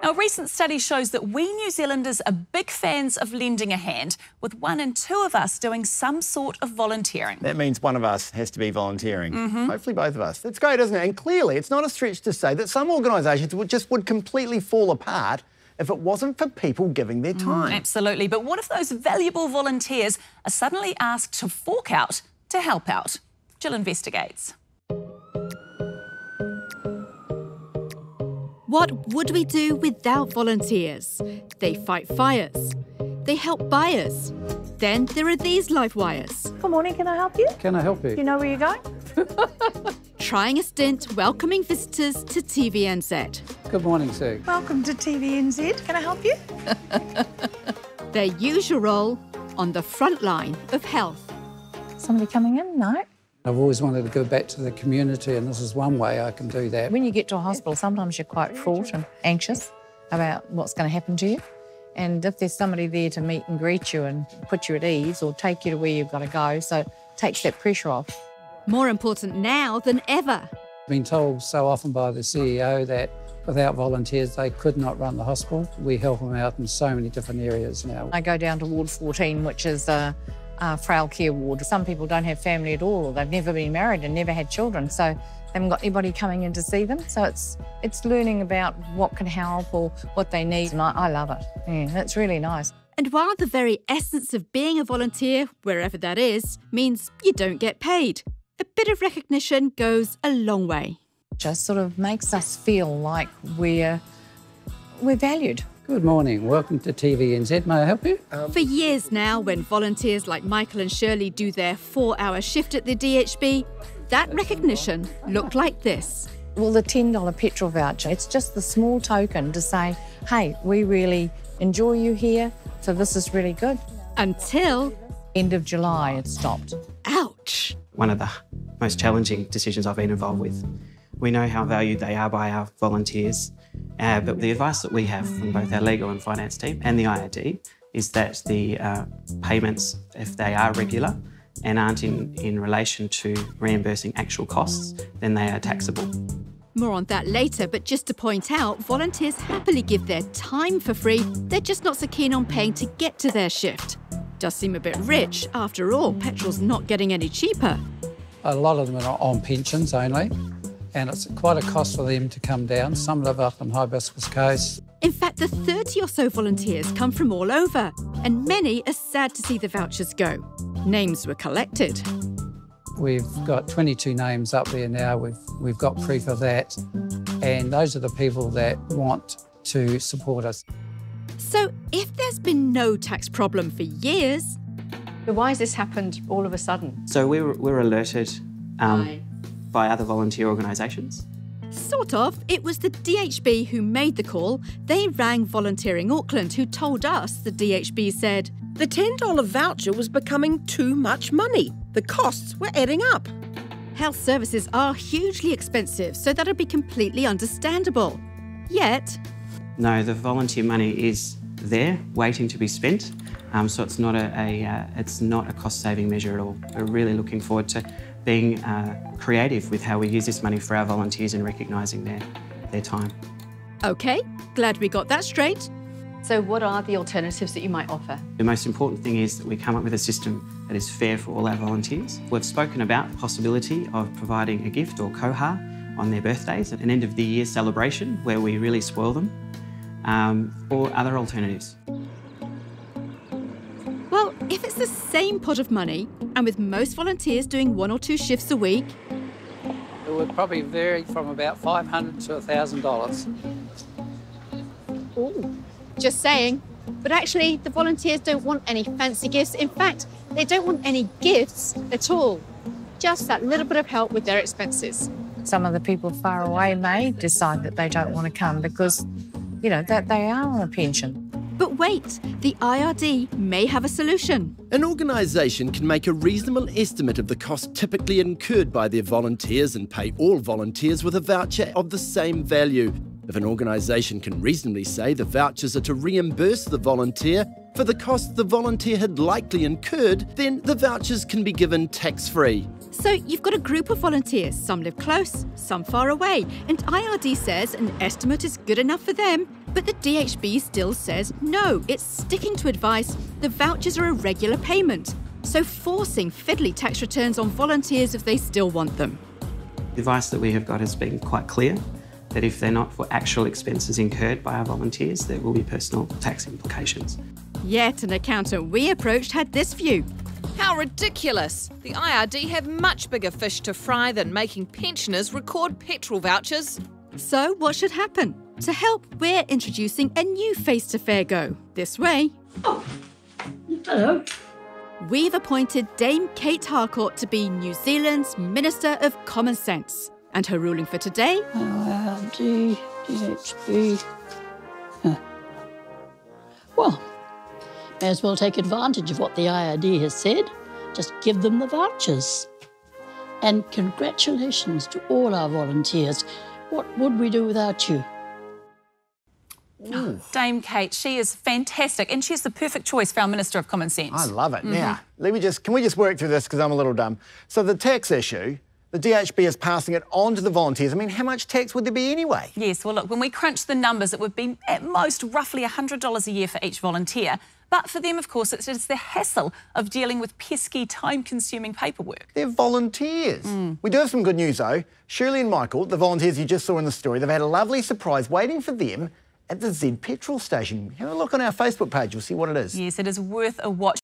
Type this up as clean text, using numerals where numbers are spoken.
Now, a recent study shows that we New Zealanders are big fans of lending a hand, with 1 in 2 of us doing some sort of volunteering. That means one of us has to be volunteering. Hopefully both of us. That's great, isn't it? And clearly, it's not a stretch to say that some organisations would completely fall apart if it wasn't for people giving their time. Absolutely. But what if those valuable volunteers are suddenly asked to fork out to help out? Jill investigates. What would we do without volunteers? They fight fires. They help buyers. Then there are these live wires. Good morning, can I help you? Can I help you? Do you know where you're going? Trying a stint welcoming visitors to TVNZ. Good morning, sir. Welcome to TVNZ. Can I help you? Their usual role on the front line of health. Somebody coming in? No. I've always wanted to go back to the community, and this is one way I can do that. When you get to a hospital, sometimes you're quite fraught and anxious about what's going to happen to you. And if there's somebody there to meet and greet you and put you at ease or take you to where you've got to go, so it takes that pressure off. More important now than ever. I've been told so often by the CEO that without volunteers, they could not run the hospital. We help them out in so many different areas now. I go down to Ward 14, which is a frail care ward. Some people don't have family at all, or they've never been married and never had children, so they haven't got anybody coming in to see them. So it's learning about what can help or what they need, and I love it. Yeah, it's really nice. And while the very essence of being a volunteer, wherever that is, means you don't get paid, a bit of recognition goes a long way. Just sort of makes us feel like we're valued. Good morning. Welcome to TVNZ. May I help you? For years now, when volunteers like Michael and Shirley do their 4-hour shift at the DHB, that recognition looked like this. Well, the $10 petrol voucher, it's just the small token to say, hey, we really enjoy you here, so this is really good. Until... end of July, it stopped. Ouch! One of the most challenging decisions I've been involved with. We know how valued they are by our volunteers, but the advice that we have from both our legal and finance team and the IRD is that the payments, if they are regular and aren't in relation to reimbursing actual costs, then they are taxable. More on that later, but just to point out, volunteers happily give their time for free. They're just not so keen on paying to get to their shift. Does seem a bit rich. After all, petrol's not getting any cheaper. A lot of them are on pensions only, and it's quite a cost for them to come down. Some live up on Hibiscus Coast. In fact, the 30 or so volunteers come from all over, and many are sad to see the vouchers go. Names were collected. We've got 22 names up there now. We've got proof of that, and those are the people that want to support us. So if there's been no tax problem for years... Why has this happened all of a sudden? So we're alerted by other volunteer organisations. Sort of. It was the DHB who made the call. They rang Volunteering Auckland, who told us the DHB said, the $10 voucher was becoming too much money. The costs were adding up. Health services are hugely expensive, so that'd be completely understandable. Yet... No, the volunteer money is there, waiting to be spent. So it's not a cost-saving measure at all. We're really looking forward to being creative with how we use this money for our volunteers and recognising their time. OK, glad we got that straight. So what are the alternatives that you might offer? The most important thing is that we come up with a system that is fair for all our volunteers. We've spoken about the possibility of providing a gift or koha on their birthdays, an end-of-the-year celebration where we really spoil them, or other alternatives. Well, if it's the same pot of money, and with most volunteers doing 1 or 2 shifts a week... It would probably vary from about $500 to $1,000. Ooh, just saying. But actually, the volunteers don't want any fancy gifts. In fact, they don't want any gifts at all. Just that little bit of help with their expenses. Some of the people far away may decide that they don't want to come because, you know, that they are on a pension. But wait, the IRD may have a solution. An organisation can make a reasonable estimate of the cost typically incurred by their volunteers and pay all volunteers with a voucher of the same value. If an organisation can reasonably say the vouchers are to reimburse the volunteer for the cost the volunteer had likely incurred, then the vouchers can be given tax-free. So you've got a group of volunteers, some live close, some far away, and IRD says an estimate is good enough for them But the DHB still says no, it's sticking to advice. The vouchers are a regular payment, so forcing fiddly tax returns on volunteers if they still want them. The advice that we have got has been quite clear, that if they're not for actual expenses incurred by our volunteers, there will be personal tax implications. Yet an accountant we approached had this view. How ridiculous! The IRD have much bigger fish to fry than making pensioners record petrol vouchers. So what should happen? To help, we're introducing a new face to Fair Go. This way. Oh, hello. We've appointed Dame Kate Harcourt to be New Zealand's Minister of Common Sense. And her ruling for today? IRD, DHB. Well, may as well take advantage of what the IRD has said. Just give them the vouchers. And congratulations to all our volunteers. What would we do without you? Oh, Dame Kate, she is fantastic and she's the perfect choice for our Minister of Common Sense. I love it. Now, can we just work through this because I'm a little dumb. So the tax issue, the DHB is passing it on to the volunteers. I mean, how much tax would there be anyway? Yes, well, look, when we crunch the numbers, it would be at most roughly $100 a year for each volunteer. But for them, of course, it's the hassle of dealing with pesky, time-consuming paperwork. They're volunteers. We do have some good news, though. Shirley and Michael, the volunteers you just saw in the story, they've had a lovely surprise waiting for them at the Z Petrol station. Have a look on our Facebook page, you'll see what it is. Yes, it is worth a watch.